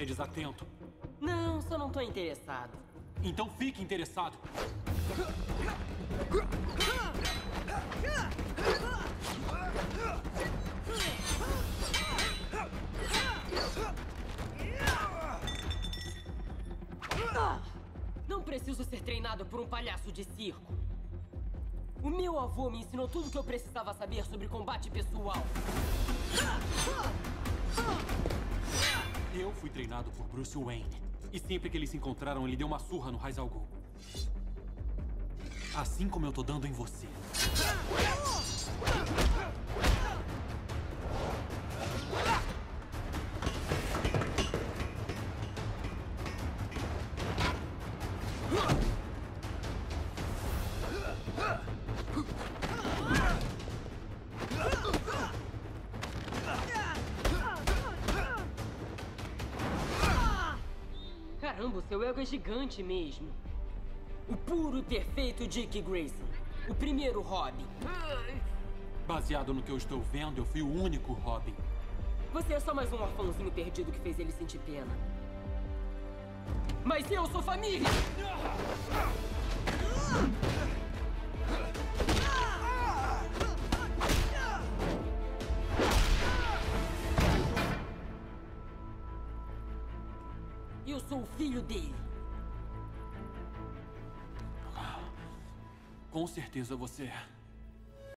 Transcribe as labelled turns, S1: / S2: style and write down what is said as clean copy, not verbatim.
S1: desatento.
S2: Não, só não tô interessado.
S1: Então fique interessado.
S2: Não preciso ser treinado por um palhaço de circo. O meu avô me ensinou tudo o que eu precisava saber sobre combate pessoal.
S1: Eu fui treinado por Bruce Wayne. E sempre que eles se encontraram, ele deu uma surra no Ra's al Ghul. Assim como eu tô dando em você.
S2: Caramba, o seu ego é gigante mesmo. O puro e perfeito Dick Grayson. O primeiro Robin.
S1: Baseado no que eu estou vendo, eu fui o único Robin.
S2: Você é só mais um orfãozinho perdido que fez ele sentir pena. Mas eu sou família! Eu sou o filho dele.
S1: Com certeza você é.